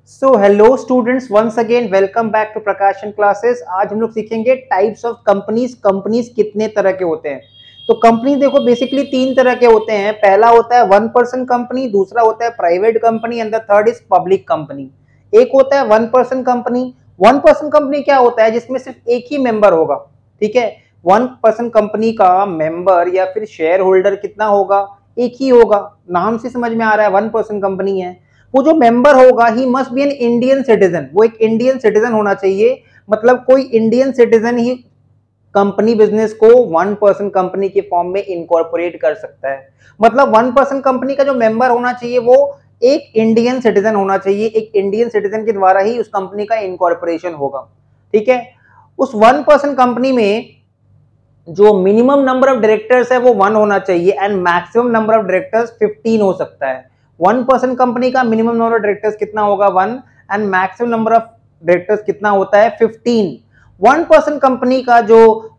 So hello students, once again welcome back to Prakashan classes. आज हम लोग सीखेंगे टाइप्स ऑफ कंपनीज। कंपनीज कितने तरह के होते हैं। तो कंपनी देखो बेसिकली तीन तरह के होते हैं। पहला होता है वन पर्सन कंपनी, दूसरा होता है private company and the third is public company. एक होता है one person company. One person company क्या होता है, जिसमें सिर्फ एक ही मेंबर होगा। ठीक है, वन पर्सन कंपनी का मेंबर या फिर शेयर होल्डर कितना होगा, एक ही होगा। नाम से समझ में आ रहा है वन पर्सन कंपनी है। वो जो मेंबर होगा ही must be an Indian citizen, वो एक इंडियन सिटीजन होना चाहिए। मतलब कोई इंडियन सिटीजन ही कंपनी बिजनेस को वन पर्सन कंपनी के फॉर्म में इनकॉर्पोरेट कर सकता है। मतलब वन पर्सन कंपनी का जो मेंबर होना चाहिए वो एक इंडियन सिटीजन होना चाहिए। एक इंडियन सिटीजन के द्वारा ही उस कंपनी का इनकॉर्पोरेशन होगा। ठीक है, उस वन पर्सन कंपनी में जो मिनिमम नंबर ऑफ डायरेक्टर्स है वो 1 होना चाहिए and maximum number of directors 15 हो सकता है। वन पर्सन कंपनी का मिनिमम नंबर ऑफ डायरेक्टर्स कितना होगा 1 and maximum number of directors कितना होता है 15। वन पर्सन कंपनी का जो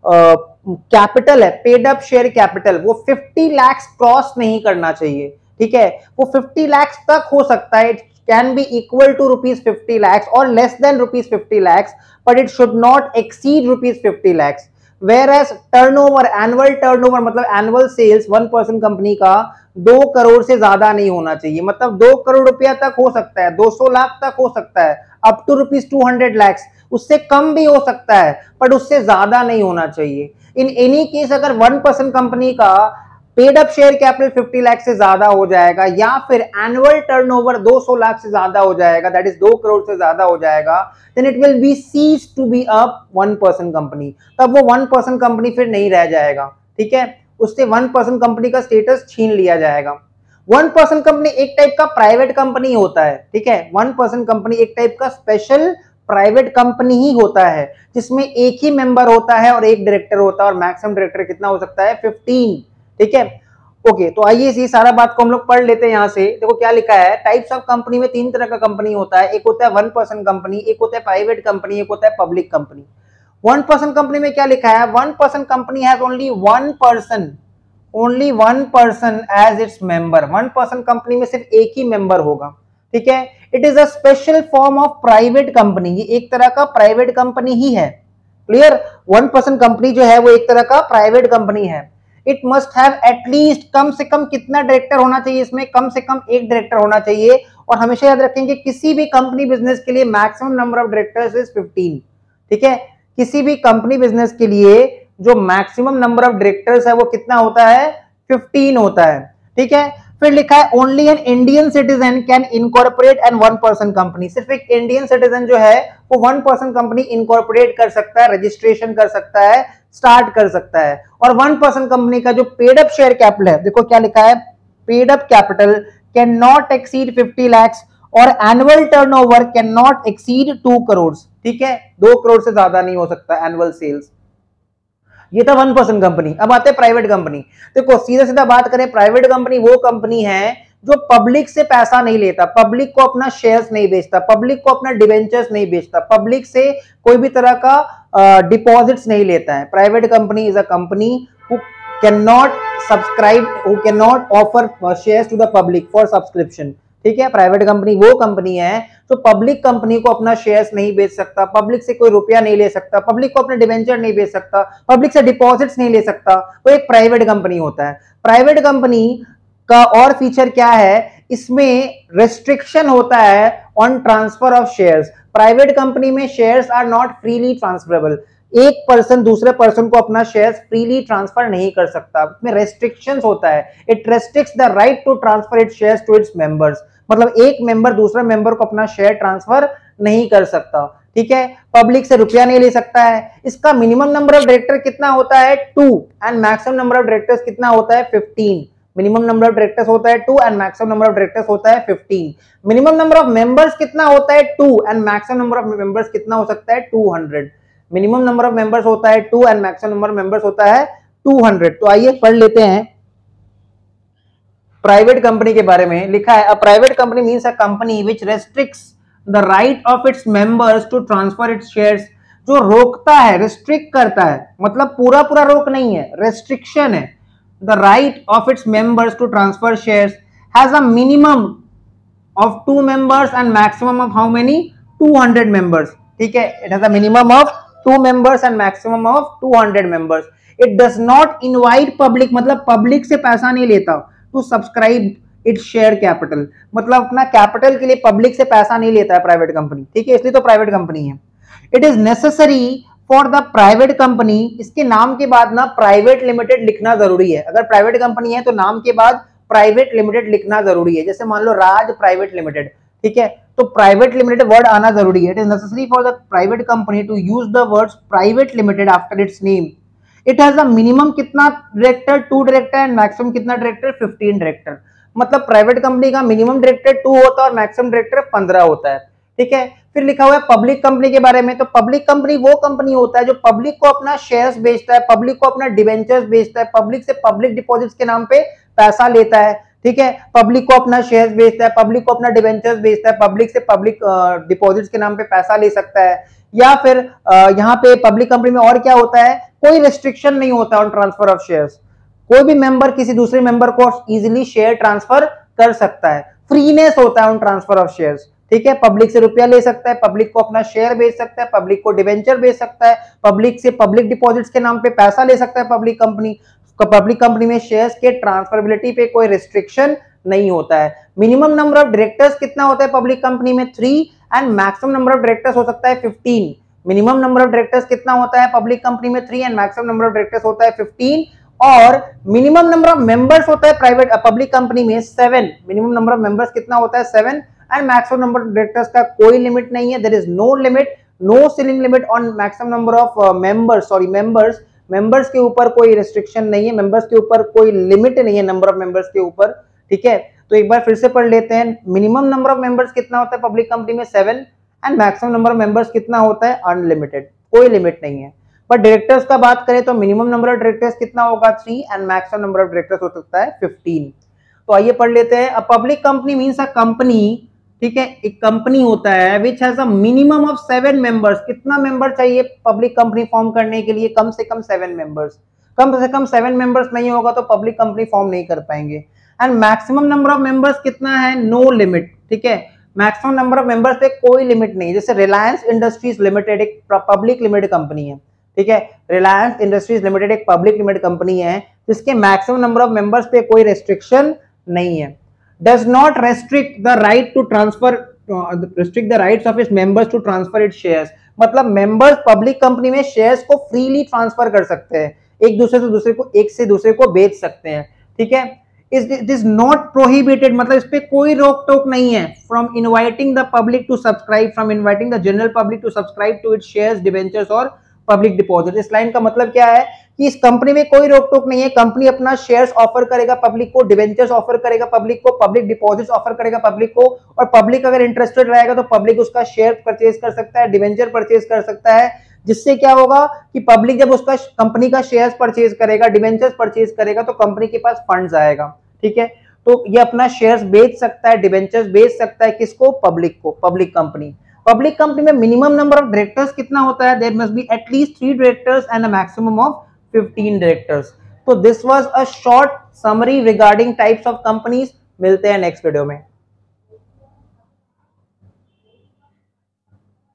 कैपिटल है, पेड अप शेयर कैपिटल, वो 50 लाख क्रॉस नहीं करना चाहिए। ठीक है, वो 50 लाख तक हो सकता है। It can be equal to ₹50 lakhs और less than ₹50 lakhs, but it should not exceed ₹50 lakhs। Whereas turnover, annual turnover मतलब annual sales one person company का 2 करोड़ से ज्यादा नहीं होना चाहिए। मतलब 2 करोड़ रुपया तक हो सकता है, 200 लाख तक हो सकता है, अप टू ₹200 lakhs, उससे कम भी हो सकता है, पर उससे ज्यादा नहीं होना चाहिए। इन एनी केस अगर वन पर्सन कंपनी का paid up share capital 50 lakh से ज्यादा हो जाएगा या फिर एनुअल टर्नओवर 200 लाख से ज्यादा हो जाएगा, दैट इज 2 करोड़ से ज्यादा हो जाएगा, then it will be cease to be a one person company. तब वो वन पर्सन कंपनी फिर नहीं रह जाएगा। ठीक है, उससे वन पर्सन कंपनी का स्टेटस छीन लिया जाएगा। वन पर्सन कंपनी एक टाइप का प्राइवेट कंपनी होता है। ठीक है, वन पर्सन कंपनी एक टाइप का स्पेशल प्राइवेट कंपनी ही होता है, जिसमें एक ही मेंबर होता है और एक डायरेक्टर होता है और मैक्सिमम डायरेक्टर कितना हो सकता है 15। ठीक है, ओके, तो आइए इसी सारा बात को हम लोग पढ़ लेते हैं। यहां से देखो क्या लिखा है। टाइप्स ऑफ कंपनी में 3 तरह का कंपनी होता है। एक होता है वन पर्सन कंपनी, एक होता है प्राइवेट कंपनी, एक होता है public company. One person company में क्या लिखा है, one person company has only one person as its member. One person company में सिर्फ एक ही मेंबर होगा। ठीक है, it is a special form of private company, ये एक तरह का प्राइवेट कंपनी ही है। क्लियर, वन पर्सन कंपनी जो है वो एक तरह का प्राइवेट कंपनी है। इट मस्ट हैव एटलीस्ट, कम से कम कितना डायरेक्टर होना चाहिए इसमें, कम से कम एक डायरेक्टर होना चाहिए। और हमेशा याद रखेंगे किसी भी कंपनी बिजनेस के लिए maximum number of directors is 15। ठीक है, किसी भी कंपनी बिजनेस के लिए जो मैक्सिमम नंबर ऑफ डायरेक्टर्स है वो कितना होता है 15 होता है। ठीक है, फिर लिखा है only an Indian citizen can incorporate an one person company. सिर्फ एक इंडियन सिटीजन जो है वो वन पर्सन कंपनी इनकॉर्पोरेट कर सकता है, रजिस्ट्रेशन कर सकता है, स्टार्ट कर सकता है। और वन पर्सन कंपनी का जो पेड अप शेयर कैपिटल है, देखो क्या लिखा है, paid up capital can not exceed 50 lakhs और annual turnover can not exceed 2 crore. ठीक है, 2 करोड़ से ज्यादा नहीं हो सकता एनुअल सेल्स। ये था वन पर्सन कंपनी। अब आते हैं प्राइवेट कंपनी। देखो सीधा सीधा बात करें, प्राइवेट कंपनी वो कंपनी है जो पब्लिक से पैसा नहीं लेता, पब्लिक को अपना शेयर्स नहीं बेचता, पब्लिक को अपना डिवेंचर्स नहीं बेचता, पब्लिक से कोई भी तरह का डिपॉजिट्स नहीं लेता है। Private company is a company who can not subscribe, who can not offer shares to the public for subscription. ठीक है, प्राइवेट कंपनी वो कंपनी है जो पब्लिक कंपनी को अपना शेयर्स नहीं बेच सकता, पब्लिक से कोई रुपया नहीं ले सकता, पब्लिक को अपने डिवेंचर नहीं बेच सकता, पब्लिक से डिपॉजिट्स नहीं ले सकता, वो एक प्राइवेट कंपनी होता है। प्राइवेट कंपनी का और फीचर क्या है, इसमें रेस्ट्रिक्शन होता है on transfer of shares. Private company में shares are not freely transferable. एक पर्सन दूसरे पर्सन को अपना शेयर्स फ्रीली ट्रांसफर नहीं कर सकता, इसमें रेस्ट्रिक्शंस होता है। It restricts the right to transfer its shares to its members. मतलब एक मेंबर दूसरे मेंबर को अपना शेयर ट्रांसफर नहीं कर सकता। ठीक है, पब्लिक से रुपया नहीं ले सकता है। इसका मिनिमम नंबर ऑफ डायरेक्टर कितना होता है 2 and maximum number of directors कितना होता है 15। मिनिमम नंबर ऑफ डायरेक्टर्स होता है 2 and maximum number of directors होता है 15। मिनिमम नंबर ऑफ मेंबर्स कितना होता है 2 and maximum number of members कितना हो सकता है 200। मिनिमम नंबर ऑफ मेंबर्स होता है 2 and maximum number of members होता है 200। तो आइए पढ़ लेते हैं प्राइवेट कंपनी के बारे में। लिखा है a private company means a company which restricts the right of its members to transfer its shares. जो रोकता है, रिस्ट्रिक्ट करता है, मतलब पूरा पूरा रोक नहीं है, रेस्ट्रिक्शन है। The right of its members to transfer shares has a minimum of 2 members and maximum of how many 200 members. ठीक है, it has a minimum of 2 members and maximum of 200 members. It does not invite public, मतलब public से पैसा नहीं लेता to subscribe its share capital, मतलब अपना capital के लिए पब्लिक से पैसा नहीं लेता है प्राइवेट कंपनी, ठीक है, इसलिए तो प्राइवेट कंपनी है. It is necessary for the private company, इसके नाम के बाद ना प्राइवेट लिमिटेड लिखना जरूरी है. अगर प्राइवेट कंपनी है तो नाम के बाद प्राइवेट लिमिटेड लिखना जरूरी है. जैसे मान लो राज प्राइवेट लिमिटेड, ठीक है, तो प्राइवेट लिमिटेड वर्ड आना जरूरी है. It is necessary for the private company to use the words private limited after its name. It has a minimum कितना डायरेक्टर, 2 डायरेक्टर, एंड मैक्सिमम कितना डायरेक्टर, 15 डायरेक्टर. मतलब private company का minimum director 2 होता है और मैक्सिमम डायरेक्टर 15 होता है, ठीक है. फिर लिखा हुआ है पब्लिक कंपनी के बारे में. तो पब्लिक कंपनी वो कंपनी होता है जो पब्लिक को अपना शेयर्स बेचता है, पब्लिक को अपना डिवेंचर्स बेचता है, पब्लिक से पब्लिक डिपॉजिट्स के नाम पे पैसा लेता है, ठीक है. पब्लिक को अपना शेयर्स बेचता है, पब्लिक को अपना डिवेंचर्स बेचता है, पब्लिक से पब्लिक डिपॉजिट्स के नाम पे पैसा ले सकता है. या फिर यहाँ पे पब्लिक कंपनी में और क्या होता है, कोई रेस्ट्रिक्शन नहीं होता ऑन ट्रांसफर ऑफ शेयर्स. कोई भी मेंबर किसी दूसरे मेंबर को इजीली शेयर ट्रांसफर कर सकता है. फ्रीनेस होता है ऑन ट्रांसफर ऑफ शेयर्स, ठीक है. पब्लिक से रुपया ले सकता है, पब्लिक को अपना शेयर बेच सकता है, पब्लिक को डिवेंचर बेच सकता है, पब्लिक से पब्लिक डिपॉजिट्स के नाम पे पैसा ले सकता है. पब्लिक कंपनी में शेयर्स के ट्रांसफरेबिलिटी पे कोई रिस्ट्रिक्शन नहीं होता है. मिनिमम नंबर ऑफ डायरेक्टर्स कितना होता है पब्लिक कंपनी में, 3, and maximum number of directors हो सकता है 15. मिनिमम नंबर ऑफ डायरेक्टर्स कितना होता है पब्लिक कंपनी में, 3, and maximum number of directors होता है 15. और मिनिमम नंबर ऑफ मेंबर्स होता है प्राइवेट पब्लिक कंपनी में 7. मिनिमम नंबर ऑफ मेंबर्स कितना होता है, 7, and maximum number of directors का कोई लिमिट नहीं है. There is no limit, no ceiling limit on maximum number of members के ऊपर कोई रिस्ट्रिक्शन नहीं है, मेंबर्स के ऊपर कोई लिमिट नहीं है नंबर ऑफ मेंबर्स के ऊपर, ठीक है. तो एक बार फिर से पढ़ लेते हैं. मिनिमम नंबर ऑफ मेंबर्स कितना होता है पब्लिक कंपनी में, 7, and maximum number of members कितना होता है, अनलिमिटेड, कोई लिमिट नहीं है. पर डायरेक्टर्स का बात करें तो मिनिमम नंबर ऑफ डायरेक्टर्स कितना होगा, 3, and maximum number of directors हो सकता है 15. तो आइए पढ़ लेते हैं. A public company means a company, ठीक है, एक कंपनी होता है which has a minimum of 7 members. कितना मेंबर चाहिए पब्लिक कंपनी फॉर्म करने के लिए, कम से कम 7 मेंबर्स. कम से कम 7 मेंबर्स नहीं होगा तो पब्लिक कंपनी फॉर्म नहीं कर पाएंगे. And maximum number of members कितना है, नो लिमिट, ठीक है. मैक्सिमम नंबर ऑफ मेंबर्स पे कोई लिमिट नहीं. जैसे रिलायंस इंडस्ट्रीज लिमिटेड एक पब्लिक लिमिटेड कंपनी है, ठीक है. रिलायंस इंडस्ट्रीज लिमिटेड एक पब्लिक लिमिटेड कंपनी है जिसके मैक्सिमम नंबर ऑफ मेंबर्स पे कोई रेस्ट्रिक्शन नहीं है. Does not restrict the right to transfer, restrict the rights of its members to transfer its shares. मतलब मेंबर्स पब्लिक कंपनी में shares को फ्रीली ट्रांसफर कर सकते हैं, एक से दूसरे को बेच सकते हैं, ठीक है. इट इज नॉट प्रोहिबिटेड, मतलब इस पे कोई रोक टोक नहीं है. From inviting the public to subscribe, from inviting the general public to subscribe to its shares, debentures और पब्लिक डिपॉजिट. इस लाइन का मतलब क्या है कि इस कंपनी में कोई रोक टोक नहीं है. कंपनी अपना शेयर्स ऑफर करेगा पब्लिक को, डिवेंचर्स ऑफर करेगा पब्लिक को, पब्लिक डिपॉजिट्स ऑफर करेगा पब्लिक को, और पब्लिक अगर इंटरेस्टेड रहेगा तो पब्लिक उसका शेयर परचेज कर सकता है, डिवेंचर परचेज कर सकता है. जिससे क्या होगा कि पब्लिक जब उसका कंपनी का शेयर्स परचेज करेगा, डिवेंचर्स परचेज करेगा तो कंपनी के पास फंड्स आएगा, ठीक है. तो ये अपना शेयर्स बेच सकता है, डिवेंचर्स बेच सकता है, किसको, पब्लिक को. पब्लिक कंपनी में मिनिमम नंबर ऑफ डायरेक्टर्स कितना होता है, there must be at least 3 directors and a maximum of 15 directors. तो this was a short summary regarding types of companies. मिलते हैं नेक्स्ट वीडियो में.